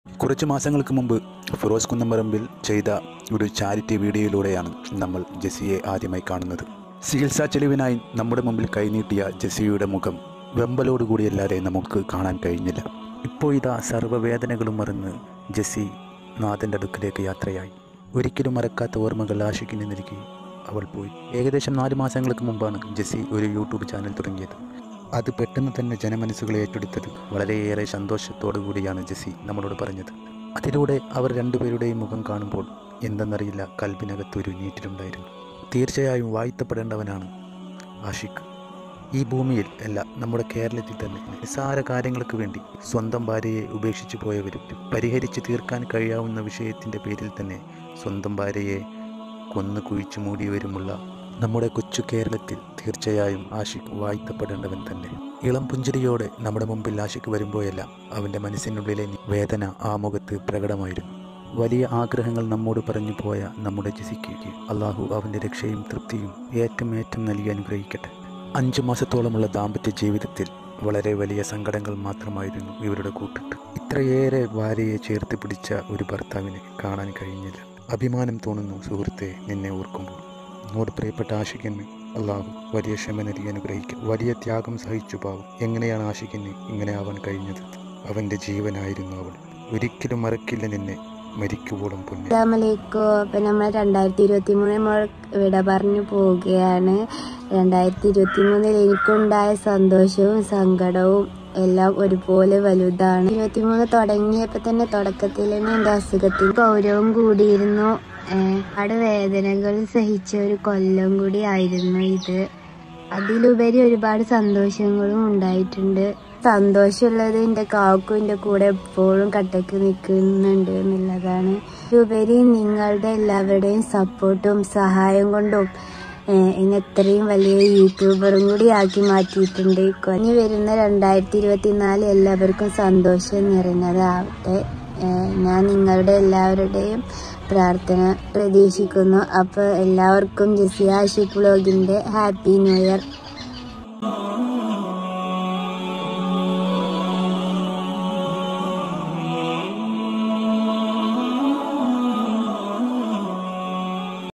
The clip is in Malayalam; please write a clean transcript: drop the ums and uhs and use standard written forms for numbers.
കുറച്ച് മാസങ്ങൾക്ക് മുമ്പ് ഫിറോസ് കുന്നംപറമ്പിൽ ചെയ്ത ഒരു ചാരിറ്റി വീഡിയോയിലൂടെയാണ് നമ്മൾ ജെസ്സിയെ ആദ്യമായി കാണുന്നത്. ചികിത്സാ ചെലവിനായി നമ്മുടെ മുമ്പിൽ കൈനീട്ടിയ ജെസ്സിയുടെ മുഖം വെമ്പലോടുകൂടിയല്ലാതെ നമുക്ക് കാണാൻ കഴിഞ്ഞില്ല. ഇപ്പോൾ ഇതാ സർവ്വവേദനകളും മറന്ന് ജെസ്സി നാഥൻ്റെ അടുക്കിലേക്ക് യാത്രയായി. ഒരിക്കലും മറക്കാത്ത ഓർമ്മകൾ ആഷിക്കിന് നൽകി അവൾ പോയി. ഏകദേശം 4 മാസങ്ങൾക്ക് മുമ്പാണ് ജെസ്സി ഒരു യൂട്യൂബ് ചാനൽ തുടങ്ങിയത്. അത് പെട്ടെന്ന് തന്നെ ജനമനസ്സുകളെ ഏറ്റെടുത്തത് വളരെയേറെ സന്തോഷത്തോടു കൂടിയാണ് ജെസ്സി നമ്മളോട് പറഞ്ഞത്. അതിലൂടെ അവർ രണ്ടുപേരുടെയും മുഖം കാണുമ്പോൾ എന്തെന്നറിയില്ല, കൽബിനകത്തൊരു നീറ്റിലുണ്ടായിരുന്നു. തീർച്ചയായും വാഴ്ത്തപ്പെടേണ്ടവനാണ് ആഷിഖ്. ഈ ഭൂമിയിൽ അല്ല, നമ്മുടെ കേരളത്തിൽ തന്നെ നിസ്സാര കാര്യങ്ങൾക്ക് വേണ്ടി സ്വന്തം ഭാര്യയെ ഉപേക്ഷിച്ചു പോയവരും പരിഹരിച്ച് തീർക്കാൻ കഴിയാവുന്ന വിഷയത്തിൻ്റെ പേരിൽ തന്നെ സ്വന്തം ഭാര്യയെ കൊന്നു കുഴിച്ചു മൂടിയവരുമുള്ള നമ്മുടെ കൊച്ചു കേരളത്തിൽ തീർച്ചയായും ആഷിഖ് വാഴ്ത്തപ്പെടേണ്ടവൻ തന്നെ. ഇളം പുഞ്ചിരിയോടെ നമ്മുടെ മുമ്പിൽ ആഷിഖ് വരുമ്പോഴെല്ലാം അവൻ്റെ മനസ്സിനുള്ളിലെ വേദന ആ മുഖത്ത് പ്രകടമായിരുന്നു. വലിയ ആഗ്രഹങ്ങൾ നമ്മോട് പറഞ്ഞു പോയ നമ്മുടെ ജെസ്സിക്ക് അള്ളാഹു അവൻ്റെ രക്ഷയും തൃപ്തിയും ഏറ്റവും നൽകി അനുഗ്രഹിക്കട്ടെ. 5 മാസത്തോളമുള്ള ദാമ്പത്യ ജീവിതത്തിൽ വളരെ വലിയ സങ്കടങ്ങൾ മാത്രമായിരുന്നു ഇവരുടെ കൂട്ടിട്ട്. ഇത്രയേറെ ഭാര്യയെ ചേർത്ത് പിടിച്ച ഒരു ഭർത്താവിനെ കാണാൻ കഴിഞ്ഞില്ല. അഭിമാനം തോന്നുന്നു സുഹൃത്തെ നിന്നെ ഓർക്കുമ്പോൾ. എന്നോട് പ്രിയപ്പെട്ട ആഷിഖിന് അള്ളാഹു വലിയ ക്ഷമ നൽകി അനുഗ്രഹിക്കും. വലിയ ത്യാഗം സഹിച്ചു പാവം. എങ്ങനെയാണ് ആഷിഖിന് ഇങ്ങനെ ആവാൻ കഴിഞ്ഞത്? അവൻ്റെ ജീവനായിരുന്നു അവൾ. ഒരിക്കലും മറക്കില്ല നിന്നെ മരിക്കുവോളം പൊന്നെ. അപ്പം നമ്മൾ 2023 നമ്മൾ വിട പറഞ്ഞു പോവുകയാണ്. 2023 എനിക്കുണ്ടായ സന്തോഷവും സങ്കടവും എല്ലാം ഒരുപോലെ വലുതാണ്. 23 തുടങ്ങിയപ്പോൾ തന്നെ തുടക്കത്തിൽ തന്നെ എൻ്റെ അസുഖത്തിന് ഗൗരവം കൂടിയിരുന്നു. ഒരുപാട് വേദനകൾ സഹിച്ച ഒരു കൊല്ലം കൂടി ആയിരുന്നു ഇത്. അതിലുപരി ഒരുപാട് സന്തോഷങ്ങളും ഉണ്ടായിട്ടുണ്ട്. സന്തോഷമുള്ളത് എൻ്റെ കാക്കും എൻ്റെ കൂടെ എപ്പോഴും കട്ടക്ക് നിൽക്കുന്നുണ്ട് എന്നുള്ളതാണ്. ഉപരി നിങ്ങളുടെ എല്ലാവരുടെയും സപ്പോർട്ടും സഹായം കൊണ്ടും എന്നെ ഇത്രയും വലിയ യൂട്യൂബറും കൂടി ആക്കി മാറ്റിയിട്ടുണ്ട്. ഇനി വരുന്ന 2024 എല്ലാവർക്കും സന്തോഷം നിറഞ്ഞതാവട്ടെ. ഞാൻ നിങ്ങളുടെ എല്ലാവരുടെയും പ്രാർത്ഥന പ്രതീക്ഷിക്കുന്നു. അപ്പോൾ എല്ലാവർക്കും ജെസ്സി ആഷിഖ് വ്ലോഗിൻ്റെ ഹാപ്പി ന്യൂ ഇയർ.